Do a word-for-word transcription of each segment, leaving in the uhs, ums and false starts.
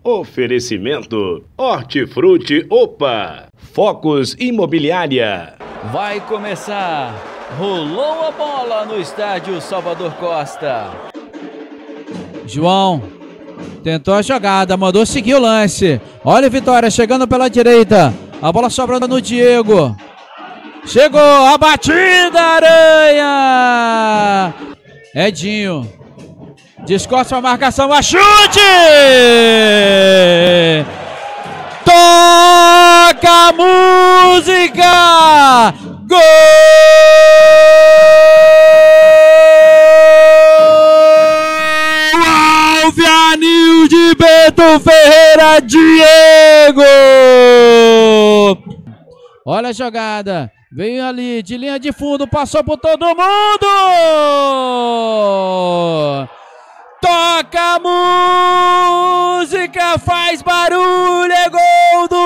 Oferecimento Hortifruti Opa, Focus Imobiliária. Vai começar, rolou a bola no estádio Salvador Costa. João tentou a jogada, mandou seguir o lance. Olha o Vitória chegando pela direita. A bola sobrando no Diego. Chegou a batida, Aranha. Edinho. Descosta a marcação, a chute! Toca a música! Gol! Alvianil de Bento Ferreira, Diego! Olha a jogada, veio ali de linha de fundo, passou por todo mundo! Toca a música, faz barulho, é gol do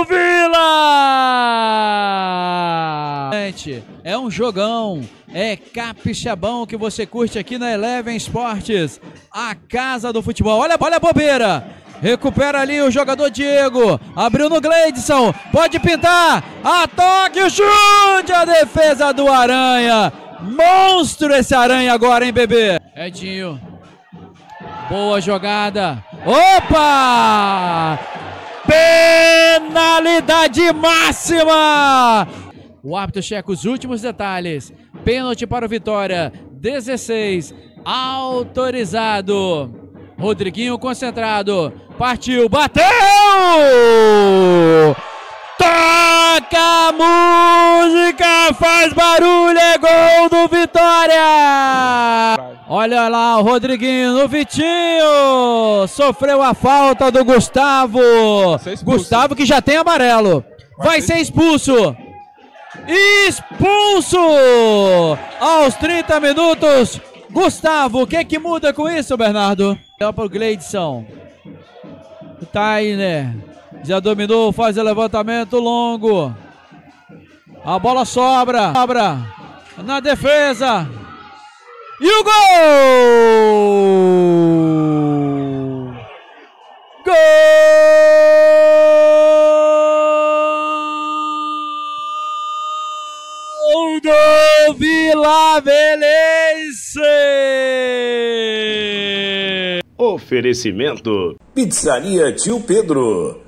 Vila! É um jogão, é capixabão que você curte aqui na Eleven Esportes, a casa do futebol. Olha, olha a bobeira, recupera ali o jogador Diego, abriu no Gleidson, pode pintar, a toque, o chute, a defesa do Aranha. Monstro esse Aranha agora, hein, bebê? Edinho. Boa jogada. Opa! Penalidade máxima! O árbitro checa os últimos detalhes. Pênalti para o Vitória. dezesseis. Autorizado. Rodriguinho concentrado. Partiu. Bateu! Toca a música, faz barulho, é gol do Vitória! Olha lá o Rodriguinho no Vitinho, sofreu a falta do Gustavo. Gustavo que já tem amarelo, vai ser expulso. Expulso! Aos trinta minutos, Gustavo, o que que muda com isso, Bernardo? É para o Gleidson. O Tainer já dominou, faz o levantamento longo. A bola sobra, sobra na defesa. E o gol! Gol do Vila Velhense! Oferecimento Pizzaria Tio Pedro.